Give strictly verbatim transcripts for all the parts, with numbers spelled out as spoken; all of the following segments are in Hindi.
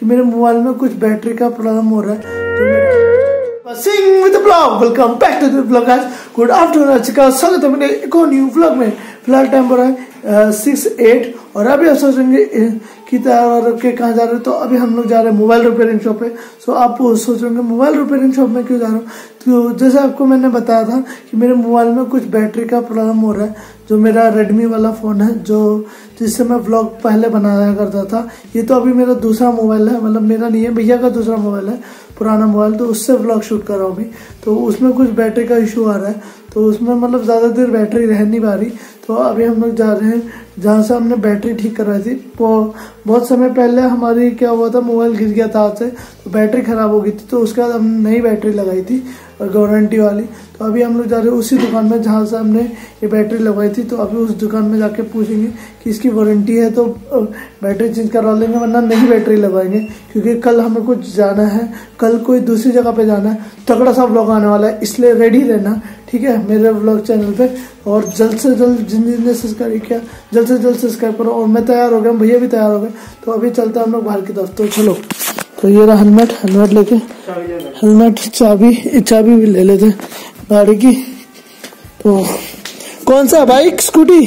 कि मेरे मोबाइल में कुछ बैटरी का प्रॉब्लम हो रहा है। तो सिंग with blog, welcome back to the blog guys. Good afternoon, अच्छा स्वागत है मेरे एक और न्यू ब्लॉग में। फिलहाल टाइम हो रहा है सिक्स एट और अभी आप सोचेंगे कि तैयार के कहाँ जा रहे हो, तो अभी हम लोग जा रहे हैं मोबाइल रिपेयरिंग शॉप पे। सो आप सोच रहे होंगे मोबाइल रिपेयरिंग शॉप में क्यों जा रहा हूँ, तो जैसे आपको मैंने बताया था कि मेरे मोबाइल में कुछ बैटरी का प्रॉब्लम हो रहा है। जो मेरा रेडमी वाला फ़ोन है, जो जिससे मैं व्लॉग पहले बनाया करता था, ये तो अभी मेरा दूसरा मोबाइल है, मतलब मेरा नहीं है, भैया का दूसरा मोबाइल है, पुराना मोबाइल, तो उससे व्लॉग शूट कर रहा हूँ अभी। तो उसमें कुछ बैटरी का इशू आ रहा है, तो उसमें मतलब ज़्यादा देर बैटरी रह नहीं पा रही। तो अभी हम लोग जा रहे हैं जहाँ से हमने बैटरी ठीक करवाई थी। वो बहुत समय पहले हमारी क्या हुआ था, मोबाइल गिर गया था हाथ से, तो बैटरी ख़राब हो गई थी, तो उसके बाद हमने नई बैटरी लगाई थी गारंटी वाली। तो अभी हम लोग जा रहे हैं उसी दुकान में जहाँ से हमने ये बैटरी लगवाई थी। तो अभी उस दुकान में जाके पूछेंगे कि इसकी वारंटी है तो बैटरी चेंज करवा लेंगे, वरना नई बैटरी लगवाएंगे, क्योंकि कल हमें कुछ जाना है, कल कोई दूसरी जगह पे जाना है, तगड़ा सा व्लॉग आने वाला है, इसलिए रेडी रहना, ठीक है, मेरे व्लॉग चैनल पे। और जल्द से जल्द जिन जिन ने सब्सक्राइब किया जल्द से जल्द सब्सक्राइब करो। और मैं तैयार हो गया, भैया भी तैयार हो गए, तो अभी चलते हैं हम लोग बाहर की तरफ। तो चलो, तो ये रहा हेलमेट, हेलमेट लेके हेलमेट चाबी चाबी भी ले लेते गाड़ी की। तो कौन सा, बाइक स्कूटी?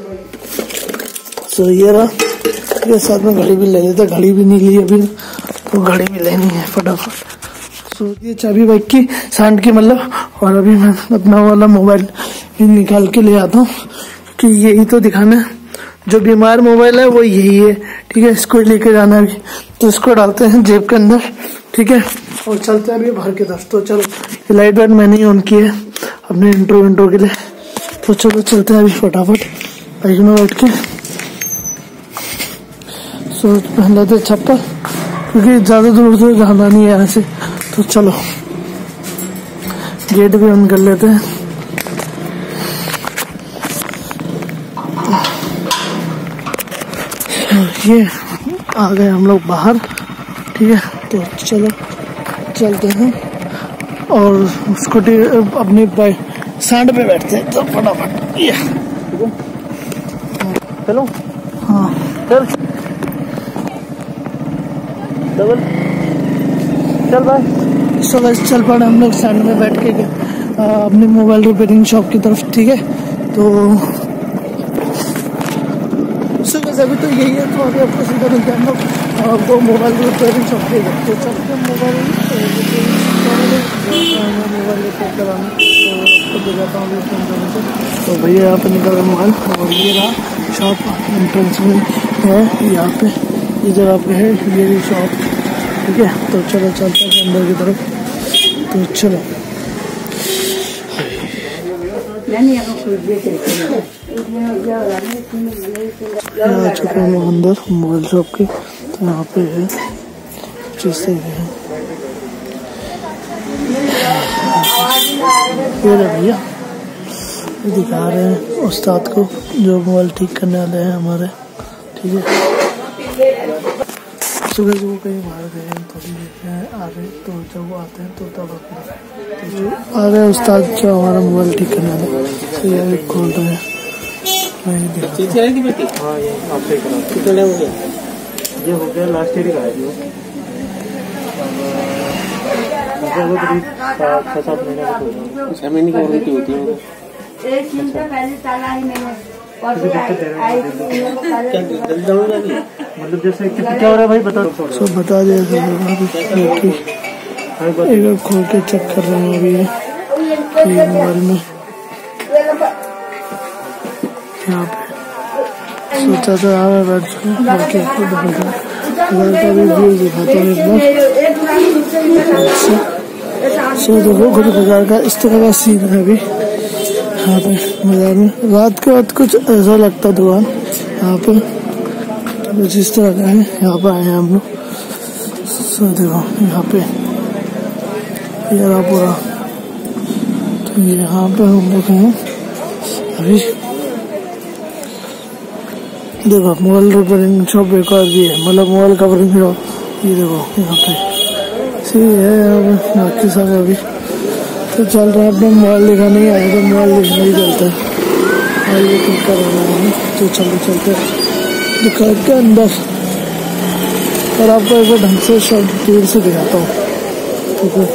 तो ये रहा, ये साथ में घड़ी भी ले लेते, घड़ी भी नहीं ली अभी, तो घड़ी भी लेनी है फटाफट। तो ये चाबी बाइक की सांड की मतलब। और अभी मैं अपना वाला मोबाइल निकाल के ले आता हूँ, कि यही तो दिखाना है, जो बीमार मोबाइल है वो यही है, ठीक है। इसको लेके जाना है अभी, तो इसको डालते हैं जेब के अंदर, ठीक है, और चलते हैं अभी बाहर की तरफ। तो चलो, ये लाइट वाइट मैंने ही ऑन की है अपने इंट्रो इंट्रो के लिए। तो चलो चलते हैं अभी फटाफट बाइक में बैठ के। सो पहन लेते चप्पल, क्योंकि ज्यादा दूर से जाना नहीं है यहाँ से। तो चलो, गेट भी ऑन कर लेते हैं। ये आ गए हम लोग बाहर, ठीक है। तो चलो चलते हैं और स्कूटी अपनी सांड पे बैठते हैं। तो फटाफट ये चलो, हाँ चल डबल चल भाई। सो बस चल पड़े हम लोग सांड में बैठ के अपनी मोबाइल रिपेयरिंग शॉप की तरफ, ठीक है। तो अभी तो यही है, तो अभी आपको सीधा मिलते हैं हम लोग वो मोबाइल रिपेयरिंग शॉप पे। तो चलते हैं मोबाइल मोबाइल रिपेयर कराने, तो आपको दिखाता हूँ। तो भैया यहाँ पे निकल रहा मोबाइल, और ये रहा शॉप एंट्रेंस में है, यहाँ पे इस जगह पे है ये शॉप, ठीक है। तो चलो चलते हैं अंदर की तरफ। तो चलो, आ चुके हैं अंदर मोबाइल शॉप के। तो यहाँ पे है चीज़ें हैं, ये भैया दिखा रहे हैं उस्ताद को जो मोबाइल ठीक करने वाले हैं हमारे, ठीक है। सुबह जो कहीं बाहर गए हैं, थोड़ी देर आ रहे, तो जब वो आते हैं तो तब तो आ रहे उस्ताद जो हमारा मोबाइल ठीक करने वाले। तो ये खोल रहे हैं, हाँ ये आपसे कितने हो गया, ये हो गया लास्ट ईयर का है जो छः सात महीने छः महीने की वारंटी होती है। मतलब जैसे क्या हो रहा है भाई, बता सब बता दिया। एक बार खोल के चेक कर रहे हैं अभी ये मोबाइल में। यहाँ पे सोचा था यार बाकी आपको दिखाता का भी व्यू दिखाता हूँ एक बार। सो देखो खुद बाजार का इस तरह का सीन है अभी यहाँ पे बाजार में। रात के बाद कुछ ऐसा लगता दुकान यहाँ पे, तो जिस तरह का है यहाँ पे आए हैं हम लोग। सो देखो यहाँ पे ये रहा पूरा, तो यहाँ पे हम लोग हैं अभी। देखो मोबाइल रिपेयरिंग शॉप एक और भी है, मतलब मोबाइल कवरिंग शॉप। ये देखो यहाँ पे सही है, यहाँ पे बाकी सब अभी तो चल रहा है। अपना मोबाइल दिखा नहीं आया तो मोबाइल दिखना ही चलता है, मोबाइल भी ठीक कर रहा है। तो चलो चलते दुकान के अंदर। और आपको एक बार ढंग से शॉप दूर से दिखाता हूँ, ठीक है।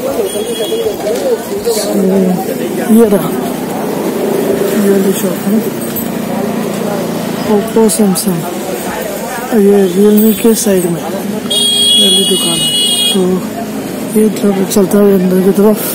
ये रहा, ये वाली शॉप है ओप्पो सैमसंग, ये रियलमी के साइड में वाली दुकान है। तो ये तरफ चलता है अंदर की तरफ।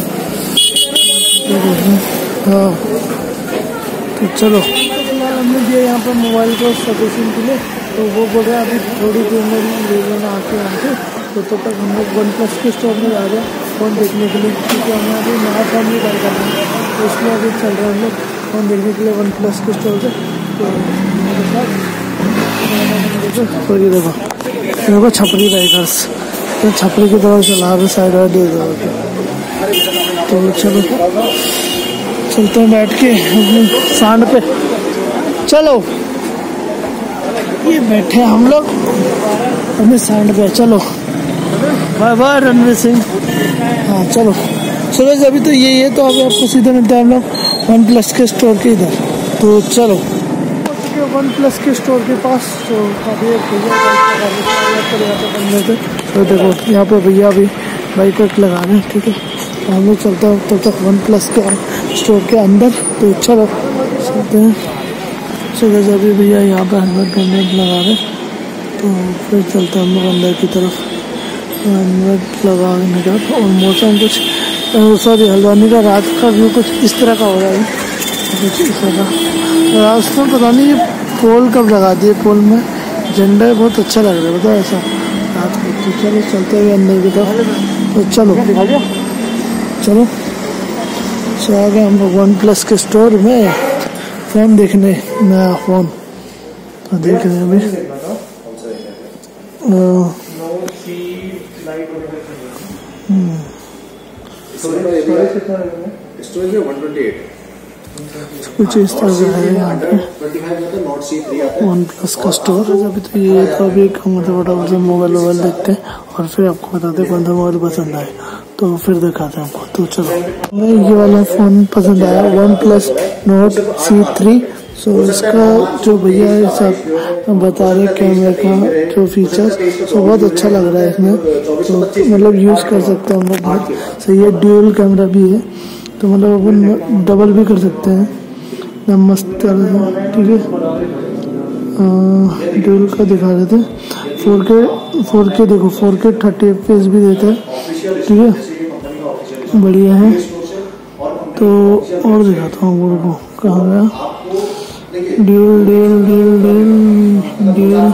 हाँ तो चलो, हमने दिया यहाँ पर मोबाइल को सर्विसिंग के लिए, तो वो बोल रहे हैं अभी थोड़ी देर में ले लेना आके यहाँ से। तो तब तक हम लोग वन प्लस के स्टोर में आ गए फ़ोन देखने के लिए, क्योंकि हमें अभी नया फ़ोन भी बाय करना है, तो इसलिए अभी चल रहे हैं हम लोग फ़ोन देखने के लिए वन प्लस के स्टोर से। तो मेरे साथ ये देखो देखो छपरी बाइकर्स, तो छपरी की तरफ चला रहे साइड और दे दो। तो चलो चलते हैं बैठ के सांड पे। चलो ये बैठे हम लोग अपने सांड पे। चलो बाय बाय रणवीर सिंह। हाँ चलो चलो, अभी तो यही है। तो अभी आपको सीधे मिलते हैं हम लोग वन प्लस के स्टोर के इधर। तो चलो वन प्लस के स्टोर के पास। तो अभी एक भैया, तो देखो यहाँ पे भैया अभी बाइक वाइक लगा रहे हैं, ठीक है। तो हम लोग चलते हैं तब तक वन प्लस के स्टोर के अंदर। तो चलो चलते हैं। चलो अभी भैया यहाँ पे हेलमेट हेलमेट लगा रहे, तो फिर चलते हैं हम लोग अंदर की तरफ हेलमेट लगाने का। और मौसम कुछ सॉरी हल्द्वानी का रात का व्यू कुछ इस तरह का हो रहा है, कुछ इस तरह का। रास्ते में पता नहीं ये पोल कब लगा दिए, पोल में झंडा बहुत अच्छा लग रहा है, बताओ ऐसा रात को। तो चलो चलते हुए अंदर की तरफ। तो चलो चलो सो आ गए हम लोग वन प्लस के स्टोर में फ़ोन देखने, नया फ़ोन। तो देख रहे हैं अभी कुछ इस तरह का है यहाँ पे वन प्लस का स्टोर। अभी तो ये तो अभी मतलब फटाफट से मोबाइल वोबाइल देखते हैं और फिर आपको बताते हैं कौन सा मोबाइल पसंद आए, तो फिर दिखाते हैं आपको। तो चलो हमें ये वाला फ़ोन पसंद आया, OnePlus Nord C three. So इसका जो भैया सब बता रहे कैमरे का जो फीचर्स, सो बहुत अच्छा लग रहा है इसमें। तो मतलब यूज़ कर सकते हैं हम लोग, बहुत सही है। ड्यूल कैमरा भी है, तो मतलब अपन डबल भी कर सकते हैं, एकदम मस्त तरह से, ठीक है। ड्यूल का दिखा रहे थे, फोर के फोर के देखो फोर के थर्टी एफ पी एस भी देता है, ठीक है, बढ़िया है। तो और दिखाता हूँ आपको, कहाँ गया dual dual dual dual dual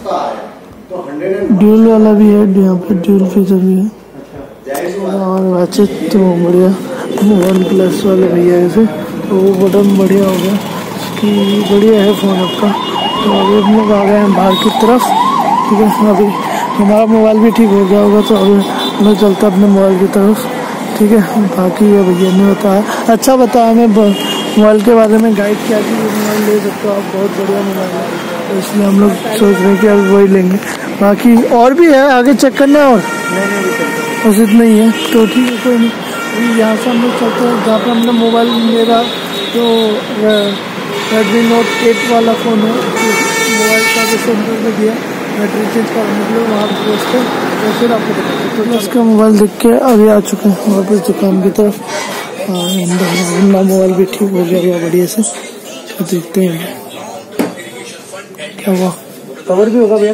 dual वाला भी है, यहाँ पे ड्यूल फीचर भी है। और वैसे तो बढ़िया वन प्लस वाले भैया ऐसे, तो वो बटन बढ़िया हो गया कि बढ़िया है फ़ोन आपका। तो अभी हम लोग आ गए हैं बाहर की तरफ, ठीक है। अभी हमारा मोबाइल भी ठीक हो गया होगा, तो अभी हम लोग चलते अपने मोबाइल की तरफ, ठीक है। बाकी ये भैया ने बताया, अच्छा बताया हमें मोबाइल के बारे में, गाइड किया कि ये मोबाइल ले सकते हो आप, बहुत बढ़िया मोबाइल है। तो इसलिए हम लोग सोच रहे हैं कि अब वही लेंगे। बाकी और भी है, आगे चेक करना है और बस इतना ही है। तो ठीक है, कोई नहीं। अभी यहाँ से हम लोग चलते हैं जहाँ पर हमने मोबाइल, मेरा जो रेडमी नोट एट वाला फ़ोन है, मोबाइल का जो सेंटर में दिया बैटरी चेंज करने के लिए, वहाँ पर पहुँचते हैं तो फिर आपको बताते हैं। तो उसका मोबाइल देख के अभी आ चुके हैं वापस दुकान की तरफ। अपना मोबाइल भी ठीक हो गया हुआ बढ़िया से। तो देखते हैं क्या हुआ, कवर भी होगा भैया।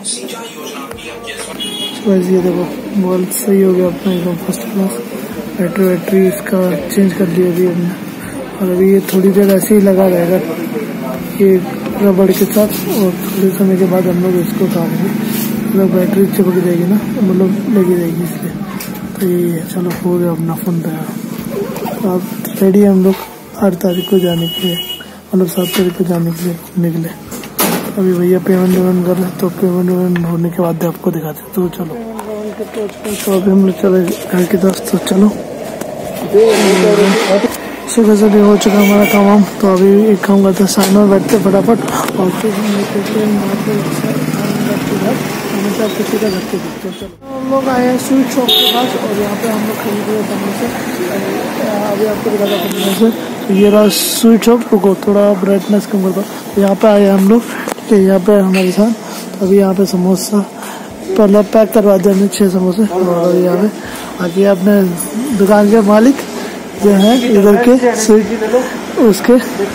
बस ये देखो मोबाइल सही हो गया अपना एकदम फर्स्ट क्लास। बैटरी बैटरी इसका चेंज कर लिया अभी हमने, और अभी ये थोड़ी देर ऐसे ही लगा रहेगा ये रबड़ के साथ, और थोड़े समय के बाद हम लोग इसको उतारेंगे, मतलब बैटरी चिपक जाएगी ना, मतलब लगी रहेगी इसलिए। तो ये चलो हो गया अपना फ़ोन तैयार। अब रेडी हम लोग आठ तारीख को जाने के लिए, मतलब सात तारीख को जाने के लिए निकले। अभी भैया पेमेंट वेमेंट कर रहे, तो पेमेंट वेमेंट होने के बाद आपको दिखाते। तो चलो तो अभी हम लोग चले घर की तरफ। तो चलो सुबह से हो चुका हमारा काम हम। तो अभी एक काम करते हैं, सामने बैठते फटाफट, और फिर हम निकलते हमेशा किसी का घर के देखते हैं। चलो हम लोग आए हैं स्वीट शॉप के पास, और यहाँ पे हम लोग खरीद रहे हैं से। अभी आपको दिखाता हूँ से, तो ये रहा स्वीट शॉप। रुको थोड़ा ब्राइटनेस कम करता हूँ। यहाँ पे आए हम लोग, ठीक है, यहाँ पे हमारे साथ। अभी यहाँ पे समोसा पहले पैक करवा दिया हमने छः समोसे। और यहाँ पे बाकी अपने दुकान के मालिक जो है इधर के सीट उसके,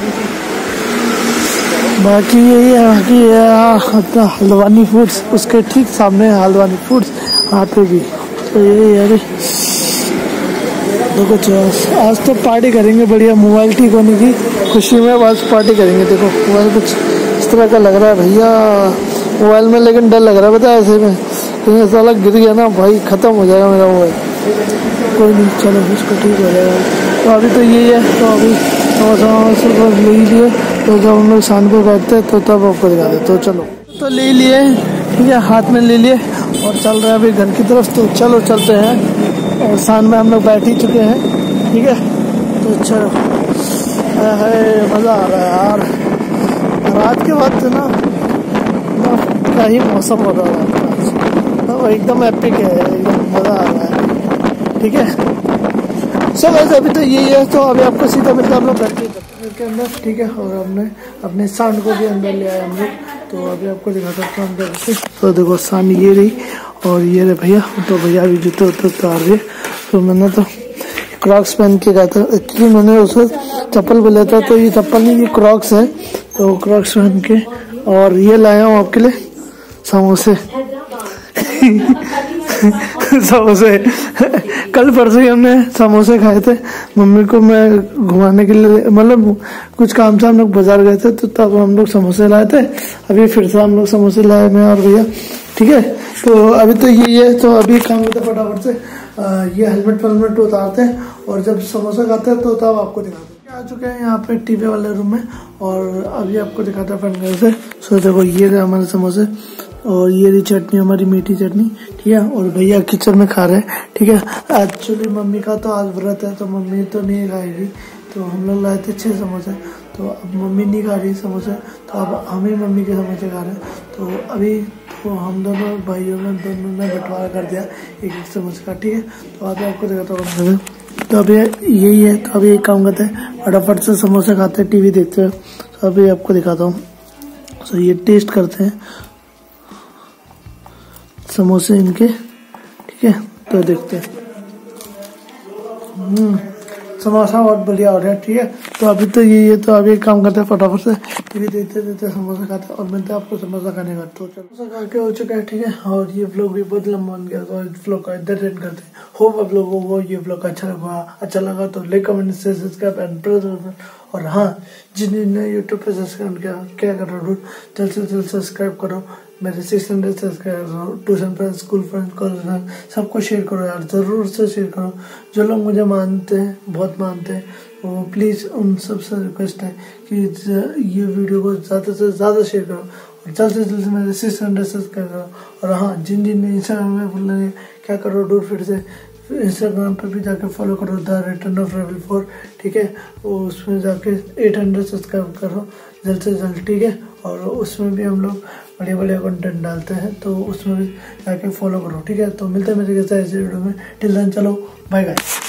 बाकी यही है। बाकी अपना हल्द्वानी फूड्स उसके ठीक सामने है हल्द्वानी फूड्स, यहाँ पे भी तो यही है। देखो चलो आज तो पार्टी करेंगे बढ़िया, मोबाइल ठीक होने की खुशी में बस पार्टी करेंगे। देखो मोबाइल कुछ इस तरह का लग रहा है भैया मोबाइल में, लेकिन डर लग रहा है पता है ऐसे में, कहीं साला गिर गया ना भाई ख़त्म हो जाएगा मेरा मोबाइल। कोई नहीं चलो उसको ठीक हो जाएगा। तो अभी तो यही है, तो अभी समोसा ले ही लिए, तो जब हम लोग शाम को बैठते हैं तो तब आपको दिखा दे। तो चलो तो ले लिए ठीक है, हाथ में ले लिए और चल रहे हैं अभी घर की तरफ। तो चलो चलते हैं, और शाम में हम लोग बैठ ही चुके हैं ठीक है। तो चलो है मज़ा आ रहा है यार, रात के वक्त ना क्या ही मौसम हो रहा है आज, एकदम एपिक है, एकदम मज़ा आ रहा है ठीक है। सो वैसे अभी तो यही है, तो अभी आपको सीधा मिलता हम लोग घर के अंदर ठीक है। और हमने अपने सांड को भी अंदर ले आए हम लोग, तो अभी आपको दिखाता हूँ अंदर से। तो देखो सांड ये रही और ये रहे भैया, तो भैया अभी जूते उतर उतार रहे। तो मैंने तो क्रॉक्स पहन के गया था, एक्चुअली मैंने उसे चप्पल बोला था, तो ये चप्पल नहीं ये क्रॉक्स है। तो क्रॉक्स पहन के, और ये लाया हूँ आपके लिए समोसे समोसे कल परसों ही हमने समोसे खाए थे, मम्मी को मैं घुमाने के लिए, मतलब कुछ काम से हम लोग बाजार गए थे, तो तब हम लोग समोसे लाए थे। अभी फिर से हम लोग समोसे लाए मैं और भैया ठीक है। तो अभी तो यही है, तो अभी काम करते फटाफट से आ, ये हेलमेट वेलमेट उतारते हैं, और जब समोसा खाते हैं तो तब आपको दिखाते हैं। आ चुके हैं यहाँ पे टीवी वाले रूम में, और अभी आपको दिखाता है फ्रेंड घर से। सो देखो ये रहे हमारे समोसे, और ये रही चटनी हमारी मीठी चटनी ठीक है। और भैया किचन में खा रहे हैं ठीक है। एक्चुअली मम्मी का तो आज व्रत है, तो मम्मी तो नहीं खाएगी, तो हम लोग लाए थे छः समोसे, तो अब मम्मी नहीं खा रही समोसे, तो अब हम ही मम्मी के समोसे खा रहे हैं। तो अभी तो हम दोनों भाइयों ने दोनों ने बंटवारा कर दिया एक एक समोसे का ठीक है। तो अभी आपको दिखाता हूँ। तो अभी यही है, तो अभी एक काम करते हैं फटाफट से समोसे खाते हैं, टीवी देखते हैं। तो अभी आपको दिखाता हूँ। तो ये टेस्ट करते हैं समोसे इनके ठीक है। तो देखते हैं, हम्म समोसा बहुत बढ़िया हो रहा है ठीक है। तो अभी तो यही है, तो अभी एक काम करते हैं फटाफट से टीवी देखते देखते समोसा खाते हैं, और मिलते हैं आपको समोसा खाने का। तो समोसा खा के हो चुका है ठीक है। और ये व्लॉग भी बहुत लंबा बन गया, तो इस व्लॉग का इधर एंड करते हैं। होप आप लोगों को ये व्लॉग अच्छा लगा अच्छा लगा तो लाइक कमेंट से सब्सक्राइब एंड प्रेस। और हाँ, जिन्होंने यूट्यूब पे सब्सक्राइब किया क्या करो, जल्द से जल्द सब्सक्राइब करो। मेरे six hundred subscriber, tuition friend, school friend, college friend, सबको शेयर करो यार, ज़रूर से शेयर करो। जो लोग मुझे मानते हैं, बहुत मानते हैं, वो प्लीज़ उन सबसे रिक्वेस्ट है कि ये वीडियो को ज़्यादा से ज़्यादा शेयर करो, और जल्द से जल्द मेरे सिक्स हंड्रेड सब्सक्राइब करो। और हाँ, जिन जिन इंस्टाग्राम में बोल रहे हैं क्या करो डूर, फिर से इंस्टाग्राम पे भी जाके फॉलो करो the return of rebel four ठीक है। वो उसमें जाके एट हंड्रेड सब्सक्राइब करो जल्द से जल्द ठीक है। और उसमें भी हम लोग बढ़िया बढ़िया कंटेंट डालते हैं, तो उसमें भी जाके फॉलो करो ठीक है। तो मिलते हैं मेरे कैसे ऐसे वीडियो में, टिल देन चलो बाय बाय।